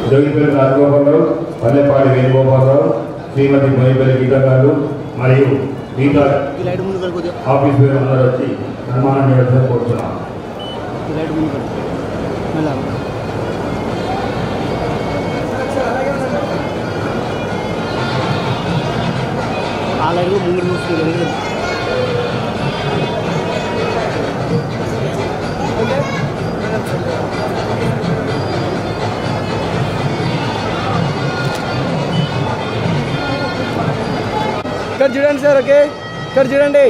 జోగిపల్లి రాజగోపాలరావు, పల్లెపాటి వేణుగోపాలరావు, శ్రీమతి బోయిపల్లి గీత గారు మరియు గీతా ఆఫీస్ పేరు అందరూ వచ్చి సన్మానం చేయాల్సి కోరుతున్నాం. ఇక్కడ చూడండి సార్. ఓకే, ఇక్కడ చూడండి.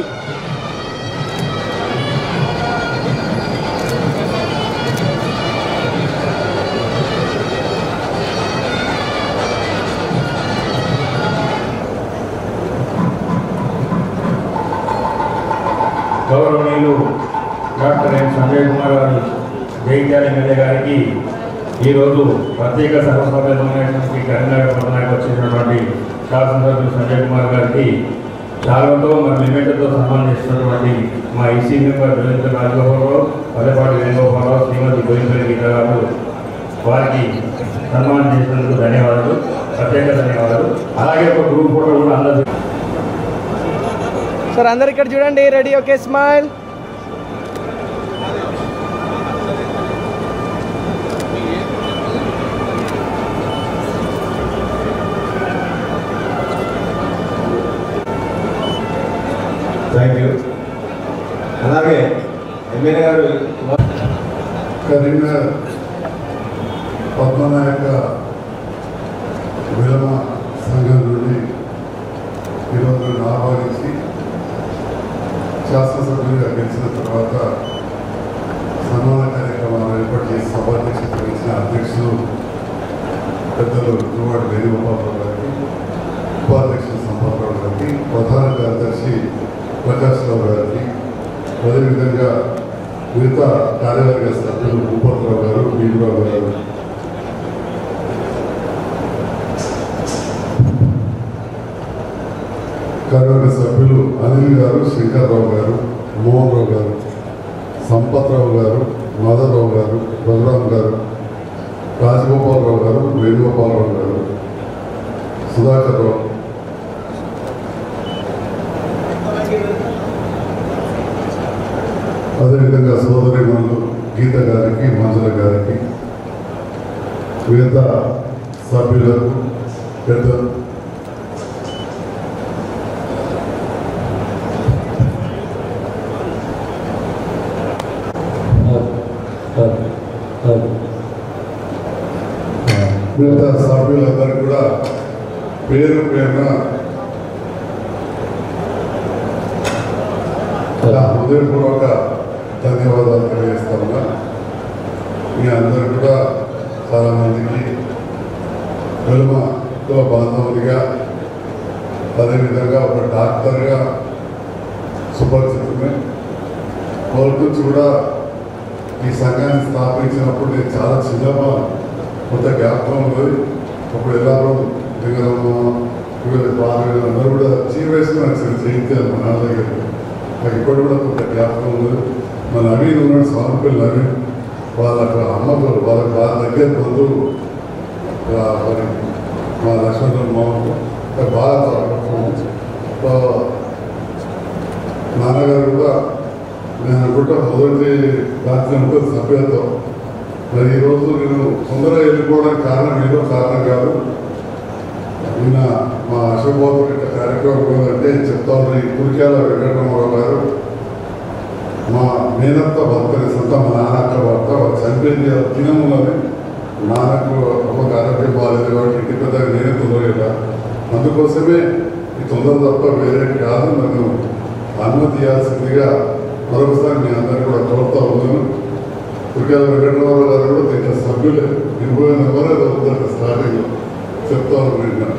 గౌరవనీయులు డాక్టర్ ఎం సంజయ్ కుమార్ గారు జైత్యాల ఎమ్మెల్యే గారికి ఈరోజు ప్రత్యేక సర్వసభ్య సమావేశానికి కరీంనగర్ పట్టణానికి వచ్చినటువంటి శాసనసభ్యులు సంజయ్ కుమార్ గారికి శాలువతో మరి లిమిట్తో సన్మానం చేసినటువంటి మా ఈసీ మెంబర్ జోగిపల్లి రాజగోపాలరావు, పల్లెపాటి వేణుగోపాలరావు, శ్రీమతి బోయిపల్లి గీత గారు వారికి సన్మానం చేసినందుకు ధన్యవాదాలు, ప్రత్యేక ధన్యవాదాలు. అలాగే ఒక గ్రూప్ ఫోటో కూడా అందరూ సార్ అందరు ఇక్కడ చూడండి. Ready? Okay, smile. Thank you. అలాగే ఎమ్మెల్యే గారు కరీంనగర్ పద్మనాయక విలమ సంఘం నుండి ఈరోజు ఆహ్వానించి శాసనసభ్యులుగా గెలిచిన తర్వాత సన్మాన కార్యక్రమాలు ఏర్పాటు చేసి సభాధ్యక్షత వహించిన అధ్యక్షులు పెద్దలు దువ్వాడ వేణుగోపాలరావు గారికి, ఉపాధ్యక్షులు సంపత్రావు గారికి, ప్రధాన కార్యదర్శి ప్రకాశ్రావు గారికి, అదేవిధంగా మిగతా కార్యవర్గ సభ్యులు భూపతిరావు గారు, భీమరావు గారు, కార్యవర్గ సభ్యులు అనిల్ గారు, శంకర్రావు గారు, మోహన్ రావు గారు, సంపత్రావు గారు, మాధవరావు గారు, బలరాం గారు, రాజగోపాలరావు గారు, వేణుగోపాలరావు గారు, సుధాకర్ రావు, అదేవిధంగా సోదరిమణులు గీత గారికి, మంజుల గారికి, మిగతా సభ్యులకు, పెద్దలు, మిగతా సభ్యులందరూ కూడా పేరు పేరున హృదయపూర్వక ధన్యవాదాలు తెలియజేస్తా ఉన్నా. మీ అందరూ కూడా చాలామందికి వెలుమతో బాంధవునిగా, అదేవిధంగా ఒక డాక్టర్గా సుపరిచితమే. మొదటి నుంచి కూడా ఈ సంఘాన్ని స్థాపించినప్పుడు నేను చాలా చిన్నగా కొంత జ్ఞాపకం ఉంది. అప్పుడు ఎలాగో దిగరమ్మ అందరూ కూడా చీవేసుకుని వచ్చారు జయించారు మా నాన్న దగ్గర. నాకు ఇప్పటి కూడా కొంత జ్ఞాపకం ఉంది. మా నవీన్ ఉన్నాడు, స్వామిపల్లి నవీన్, వాళ్ళకు అమ్మకు వాళ్ళ దగ్గర బంధువు మరి మా లక్ష్మణ్ మామకు బాగా నాన్నగారు కూడా నేను అనుకుంటా మొదటి రాత్రి ఉంటుంది సభ్యత్వం. మరి ఈరోజు నేను తొందరగా వెళ్ళిపోవడానికి కారణం ఏదో కారణం కాదు. నిన్న మా అశోబాబు కార్యక్రమం ఏంటంటే చెప్తా ఉన్న కురికాల వెంకటరామారావు గారు మా మేనత్త భర్తని సొంత మా నాన్నక్క భర్త వాళ్ళు చనిపోయింది తినమున్నది. నాన్నకు అమ్మకు ఆరోగ్యం బాగాలేదు కాబట్టి ఇంటి పెద్దగా నేనే తొందరగా, అందుకోసమే ఈ తొందర తప్ప వేరే కాదు. నన్ను అనుమతి ఇవ్వాల్సిందిగా మరొకసారి మీ అందరికీ కూడా కోరుతా ఉన్నాను. కురికాల వెంకటరామారావు గారు కూడా దీంట్లో సభ్యులే, 20 నెంబరే దొరుకుతారు స్టార్టింగ్లో చెప్తా ఉన్నాను.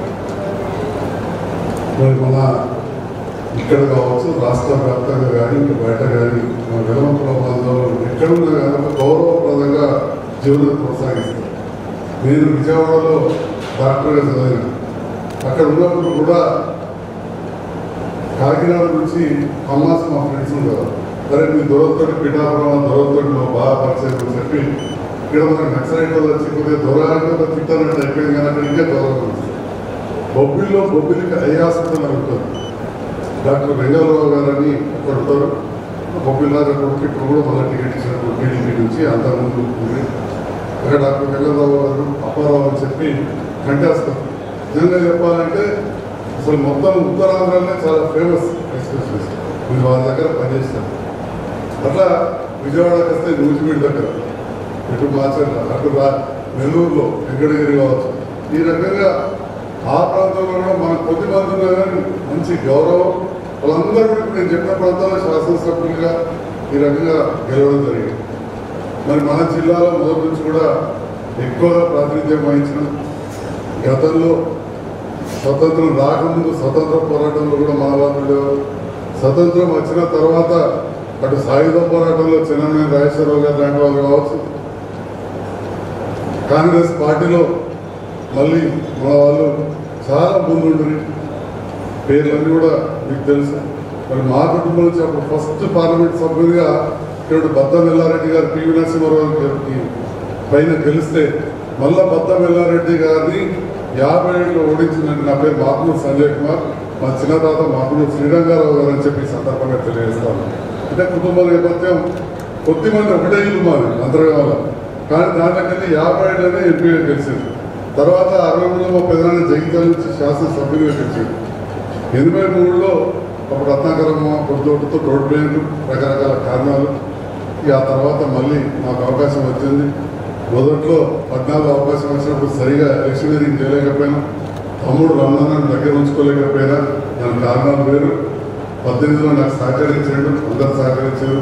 మరి మన ఇక్కడ కావచ్చు, రాష్ట్ర వ్యాప్తంగా కానీ ఇంకా బయట కానీ మన వెలమంతుల బాంధవులు ఎక్కడున్నా కానీ ఒక గౌరవప్రదంగా జీవనం కొనసాగిస్తారు. నేను విజయవాడలో డాక్టర్గా చదివాను. అక్కడ ఉన్నప్పుడు కూడా కాకినాడ నుంచి అమ్మాస్ మా ఫ్రెండ్స్ ఉండేవారు. సరే మీ దొరకతోటి పిఠాపురం దొరకతోటి నువ్వు బాగా పరిచయం అని చెప్పి ఇక్కడ మనకు నక్సలైట్ వచ్చి కొద్దిగా దూరాలంటే తిట్టారంటే అయిపోయింది కానీ అక్కడ ఇంకా దూరం ఉంది. బొబ్బిలికి ఐ హాస్పిటల్ అని ఉంటుంది. డాక్టర్ వెంగళరావు గారని అక్కడ ఉంటారు. బొబ్బిల్లాగా కొడుకు ఇప్పుడు కూడా మళ్ళీ టికెట్ ఇచ్చినప్పుడు టీడీపీ నుంచి అంతకుముందు ఉంది. అక్కడ డాక్టర్ వెంగళరావు గారు అప్పారావు అని చెప్పి కంటేస్తారు. నిజంగా చెప్పాలంటే అసలు మొత్తం ఉత్తరాంధ్రలోనే చాలా ఫేమస్ ఎక్స్ప్రెషన్స్. మీరు వాళ్ళ దగ్గర పనిచేస్తారు. అట్లా విజయవాడకి వస్తే నూజివీడు దగ్గర, ఇటు మాచర్ల, అటు నెల్లూరులో వెంకటగిరి కావచ్చు. ఈ రకంగా ఆ ప్రాంతంలో కూడా మనకు కొద్ది మంది ఉన్నా కానీ మంచి గౌరవం. వాళ్ళందరూ కూడా నేను చెప్పిన ప్రాంతాల్లో శాసనసభ్యులుగా ఈ రకంగా గెలవడం జరిగింది. మరి మన జిల్లాలో మొదటి నుంచి కూడా ఎక్కువగా ప్రాతినిధ్యం వహించిన గతంలో స్వతంత్రం రాకముందు స్వతంత్ర పోరాటంలో కూడా మన వాళ్ళు, స్వతంత్రం వచ్చిన తర్వాత అటు సాయుధ పోరాటంలో చిన్నమనేని రాజేశ్వరరావు గారు లాంటి వాళ్ళు కావచ్చు, కాంగ్రెస్ పార్టీలో మళ్ళీ మన వాళ్ళు చాలా ముందుంటుంది. పేర్లన్నీ కూడా మీకు తెలుసు. మరి మా కుటుంబం నుంచి అప్పుడు ఫస్ట్ పార్లమెంట్ సభ్యుడిగా ఇక్కడ బద్దం ఎల్లారెడ్డి గారు పివి నరసింహారావు గారికి పైన గెలిస్తే మళ్ళా బద్దం ఎల్లారెడ్డి గారిని 57లో ఓడించిందంటే నా పేరు మాకునూరు సంజయ్ కుమార్, మా చిన్నతాత మాకునూరు శ్రీరంగారావు గారు అని చెప్పి సందర్భంగా తెలియజేస్తాను. అంటే కుటుంబ నేపథ్యం కొద్దిమంది ఒకటే ఇల్లు మాది అంతర్గామలో, కానీ దాంట్లోకెళ్ళి 57లోనే ఎంపీగా గెలిచింది. తర్వాత 63లో మా పెదనాన్న జగిత్యాల నుంచి శాసనసభ్యులుగా గెలిచింది. 83లో అప్పుడు రత్నాకరమ్మ పొద్దుతో రోడ్ ప్లేన్లు రకరకాల కారణాలు. ఆ తర్వాత మళ్ళీ నాకు అవకాశం వచ్చింది. మొదట్లో 14 అవకాశం వచ్చినప్పుడు సరిగా ఎలక్షనీరింగ్ చేయలేకపోయినా, తమ్ముడు రమణాన్ని దగ్గర ఉంచుకోలేకపోయినా, దాని కారణాలు వేరు. 18లో నాకు సహకరించాడు, అందరు సహకరించారు.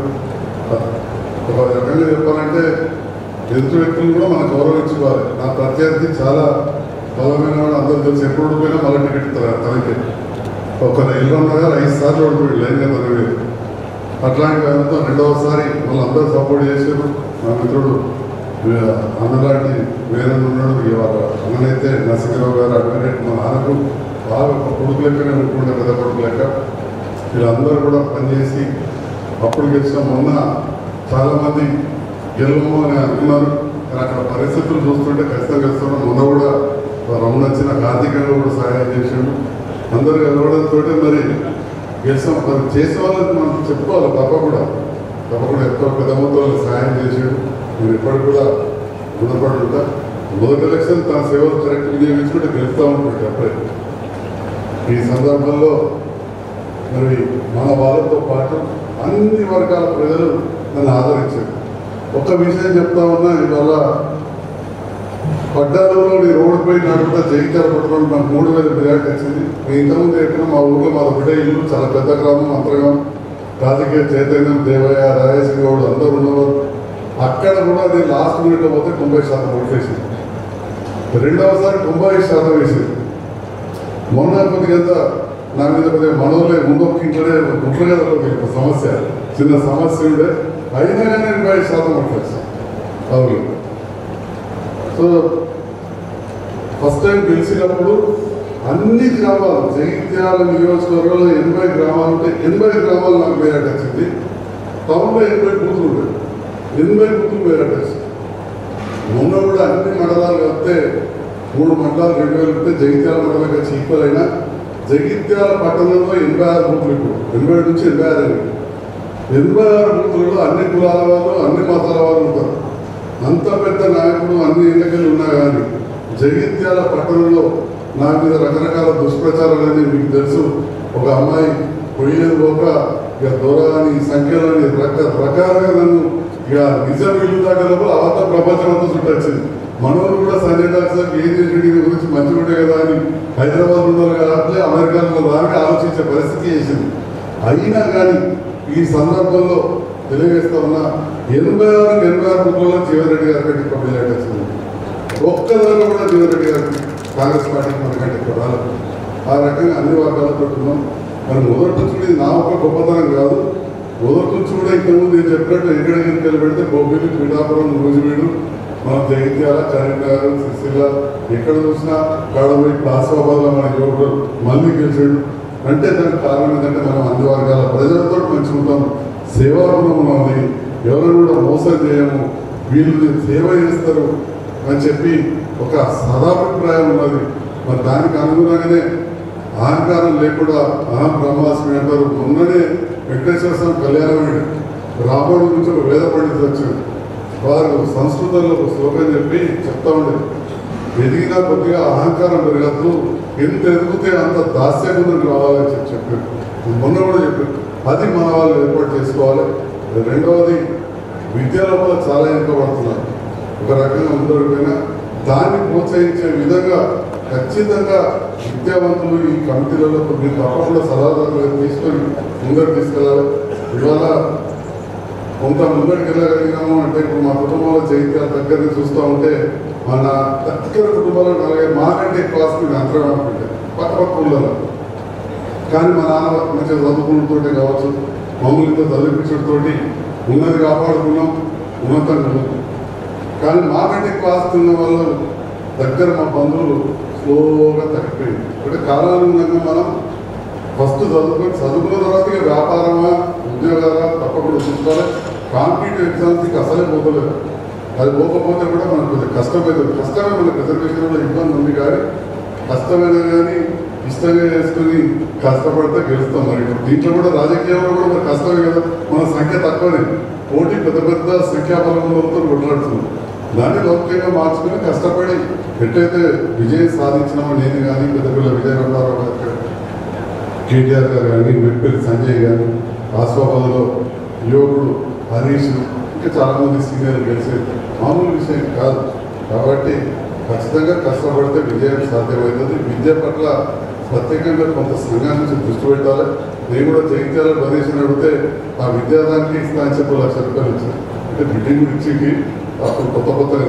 ఒక రకంగా చెప్పాలంటే ఎదుటి వ్యక్తులు కూడా మనం గౌరవించుకోవాలి. నా ప్రత్యర్థి చాలా బలమైన వాడు, అందరూ తెలిసి ఎప్పుడు ఓడిపోయినా మళ్ళీ టికెట్ ఇస్తారు తనకి. ఒక ఇల్లున్న గారు 5 సార్లు ఓడిపోయాడు లైన్గా తనవి. అట్లాంటి వాళ్ళతో రెండవసారి మళ్ళీ అందరూ సపోర్ట్ చేశారు. నా మిత్రుడు అన్నలాంటి వేరే ఉన్నాడు. ఇవాళ అన్ననైతే నరసింహరావు గారు అడ్వకేట్, మా నాన్నకు బాగా ఒక కొడుకు లెక్కనే ఉంటుండే, పెద్ద కొడుకు లెక్క. వీళ్ళందరూ కూడా పనిచేసి అప్పుడు గెలిచిన. మొన్న చాలామంది గెలవము అని అనుకున్నారు, కానీ అక్కడ పరిస్థితులు చూస్తుంటే ఖచ్చితంగా గెలుస్తున్నాం. మొన్న కూడా రమణ వచ్చిన ఆర్థికంగా కూడా సహాయం చేసాడు. అందరూ గెలవడంతో మరి గెలిచాం. మరి చేసే వాళ్ళకి మనం చెప్పుకోవాలి, తప్పకుండా ఎక్కువ పెద్ద మొత్తంలో సహాయం చేసాడు. నేను ఎప్పటికి కూడా రుణపడి ఉంటా. మొదటి ఎలక్షన్ తన సేవలు కరెక్ట్ వినియోగించుకుంటే గెలుస్తూ ఉంటుంది అప్పుడే. ఈ సందర్భంలో మరి మన వాళ్ళతో పాటు అన్ని వర్గాల ప్రజలు నన్ను ఆదరించారు. ఒక్క విషయం చెప్తా ఉన్నా, ఇవాళ పడ్డాలలో రోడ్డుపై నడుపుతా జగిత్యాల పట్టుకోవడం నాకు 3000 మెజార్టీ వచ్చింది. మీ ఇంతకుముందు చెప్పిన మా ఊళ్ళో మా ఒకటే ఇల్లు, చాలా పెద్ద గ్రామం, అంతర్గామం, రాజకీయ చైతన్యం, దేవయ్య, రాజేశ్వరి గౌడ్ అందరూ ఉన్నవారు. అక్కడ కూడా అది లాస్ట్ మినిట్లో పోతే 90% ఓట్లు వేసింది. రెండవసారి 95% వేసింది. మొన్న కొద్దిగా నా మీద కొద్దిగా మనోలే ముందు ఒక ఇంట్లోనే గుంట్లో కదా ఒక సమస్య, చిన్న సమస్య ఉండే, అయినా కానీ 85% ఓట్లు వేసింది. అవును. సో ఫస్ట్ టైం గెలిచినప్పుడు అన్ని గ్రామాలు, జగిత్యాల నియోజకవర్గంలో 80 గ్రామాలు ఉంటే 80 గ్రామాలు నాకు మెజార్టీ వచ్చింది. టౌన్లో 80 బూతులు ఉండేది, 80 బూతులు మెజార్టీ వచ్చింది. మొన్న కూడా అన్ని మండలాలు కలిపితే 3 మండలాలు 2000 ఉంటే జగిత్యాల మండలం వచ్చి ఈక్వల్ అయినా జగిత్యాల పట్టణంలో 86 బూతులు, ఇప్పుడు 80 నుంచి 86 అయింది. 86 బూతులలో అన్ని కులాల వాళ్ళు, అన్ని మతాల వాళ్ళు ఉంటారు. అంత పెద్ద నాయకుడు అన్ని ఎన్నికలు ఉన్నా కానీ జగిత్యాల పట్టణంలో నా మీద రకరకాల దుష్ప్రచారాలని మీకు తెలుసు. ఒక అమ్మాయి పోయేది పోక ఇక దూరాలని సంఖ్యలని రకరకాలుగా నన్ను ఇక నిజం ఇల్లు దాకా లోపల అవంత ప్రపంచం అంతా చుట్టొచ్చింది. మనోళ్ళు కూడా సంజయ్ డాక్టర్ ఏం చేసి గురించి మంచిగా ఉండే కదా అని హైదరాబాద్ ఉన్నారు కాబట్టి అమెరికాలో రాని ఆలోచించే పరిస్థితి చేసింది. అయినా కానీ ఈ సందర్భంలో తెలియజేస్తా ఉన్నా 86 బుక్లలో జీవన్రెడ్డి గారి కంటే ఎక్కువ మెజార్టీ వచ్చింది. ఒక్కదాన్ని కూడా జీవన్రెడ్డి గారికి కాంగ్రెస్ పార్టీకి మనకంటే ఎక్కువ రాలేదు. ఆ రకంగా అన్ని వర్గాలతో ఉన్నాం. మరి మొదటి నుంచి కూడా ఇది నా ఒక్క గొప్పతనం కాదు. మొదటి నుంచి కూడా ఇంతకుముందు నేను చెప్పినట్టు ఎక్కడికి పెడితే బొబ్బిలి, పిఠాపురం, నూజివీడు, మన జగిత్యాల, కరీంనగర్, సిరిసిల్ల ఎక్కడ చూసినా కాడబోయి ఆసిఫాబాద్లో మన యువకుడు మళ్ళీ గెలిచాడు. అంటే దానికి కారణం ఏంటంటే మనం అన్ని వర్గాల ప్రజలతో మంచిగా ఉంటాం, సేవాగుణం ఉన్నది, ఎవరైనా కూడా మోసం చేయము. వీళ్ళు సేవ చేస్తారు అని చెప్పి ఒక సదాభిప్రాయం ఉన్నది. మరి దానికి అనుగుణంగానే అహంకారం లేకుండా అహం బ్రహ్మాస్మి అంటారు. మొన్ననే వెంకటేశ్వర స్వామి కళ్యాణం రాబోడు నుంచి ఒక వేద పండితులు వచ్చారు. వారు సంస్కృతంలో ఒక శ్లోకం చెప్పి చెప్తా ఉండేది, ఎదిగినా కొద్దిగా అహంకారం పెరగద్దు, ఎంత ఎదిగితే అంత దాస్యగుణం రావాలని చెప్పారు. మొన్న కూడా చెప్పారు. అది మన వాళ్ళు ఏర్పాటు చేసుకోవాలి. రెండవది, విద్య లోపల చాలా వెనుకబడుతున్నారు. ఒక రకంగా ముందరిపోయినా దాన్ని ప్రోత్సహించే విధంగా ఖచ్చితంగా విద్యావంతులు ఈ కమిటీలలో మీరు తప్పకుండా సలహాదారులు తీసుకొని ముందరికి తీసుకెళ్ళాలి. ఇవాళ కొంత ముందరికి వెళ్ళగలిగినాము అంటే ఇప్పుడు మా కుటుంబంలో చైత్యాల దగ్గరని చూస్తూ ఉంటే మన దగ్గర కుటుంబాలు 4-5 మాకంటే ఎక్కువ ఆస్తులు అంతరం అనుకుంటే పక్క పక్క ఊళ్ళలో. కానీ మా నాన్న మంచిగా చదువుకున్నతోటే కావచ్చు, మమ్మల్ని చదివించడంతో ఉన్నది కాపాడుకున్నాం, ఉన్నతంగా ఉన్నాం. కానీ మాకంటే ఎక్కువ ఆస్తి ఉన్న వాళ్ళు దగ్గర మా బంధువులు స్లోగా తగ్గిపోయింది. అంటే కాలానుగుణంగా మనం ఫస్ట్ చదువుకున్న తర్వాత ఇక వ్యాపారమా ఉద్యోగాలా తప్పకుండా చూసుకోవాలి. కాంపిటేటివ్ ఎగ్జామ్స్కి అసలే పోతలేదు. అది పోకపోతే కూడా మనకు కొంచెం కష్టమవుతుంది. కష్టమే, మనకు రిజర్వేషన్లో ఇబ్బంది ఉంది, కానీ కష్టమైనా కానీ ఇష్టంగా చేసుకుని కష్టపడితే గెలుస్తాం. మరి దీంట్లో కూడా రాజకీయంలో కూడా మరి కష్టమే కదా, మన సంఖ్య తక్కువనే, పోటీ పెద్ద పెద్ద సంఖ్యాబలంతో కొట్లాడుతున్నాం. దాన్ని లౌకికంగా మార్చుకుని కష్టపడి ఎట్లయితే విజయం సాధించినామో నేను కానీ పెద్ద పిల్ల విజయ రంగారావు గారు, కేటీఆర్ గారు కానీ, మెట్పల్లి సంజయ్ కానీ, ఆస్వాబాద్లో యువకుడు హరీష్, ఇంకా చాలామంది సీనియర్లు గెలిచేది మామూలు విషయం కాదు. కాబట్టి ఖచ్చితంగా కష్టపడితే విజయం సాధ్యమవుతుంది. విద్య పట్ల ప్రత్యేకంగా కొంత సంఘాల నుంచి దృష్టి పెట్టాలి. నేను కూడా జగిత్యాల డొనేషన్ అడిగితే ఆ విద్యాదానికి ఇస్తా అని చెప్పి 1 లక్ష రూపాయలు ఇచ్చాను. అంటే బిల్డింగ్ ఇచ్చింది అప్పుడు కొత్తగా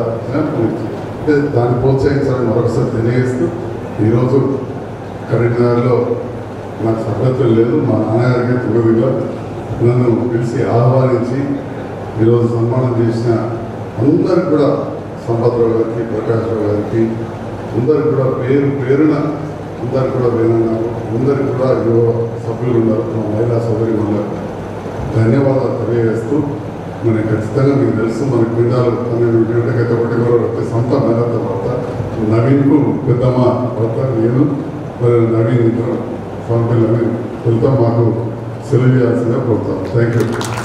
అంటే దాన్ని ప్రోత్సహించాలని మరొకసారి తెలియజేస్తూ, ఈరోజు కరీంనగర్లో నాకు సభ్యత్వం లేదు, మా నాన్నగారికి తుగదిగా నన్ను పిలిచి ఆహ్వానించి ఈరోజు సన్మానం చేసిన అందరికి కూడా, సంపత్రావు గారికి, ప్రకాష్ రావు గారికి, అందరికి కూడా పేరున అందరికి కూడా వేనన్నారు. అందరికి కూడా యువ సభ్యులు ఉన్నారు, మా మహిళా సోదరి ఉన్నారు. ధన్యవాదాలు తెలియజేస్తూ, మనకి ఖచ్చితంగా మీకు తెలుసు మన క్రీడాలు 12 గంటలకైతే ఒకటి కూడా సొంత మేళ తర్వాత నవీన్కు పెద్దమ్మ భర్త నేను మరి నవీన్ ఇద్దరు స్వామి నవీన్ వెళ్తాం. మాకు సెలవు చేయాల్సిందిగా కోరుతాను. Thank you.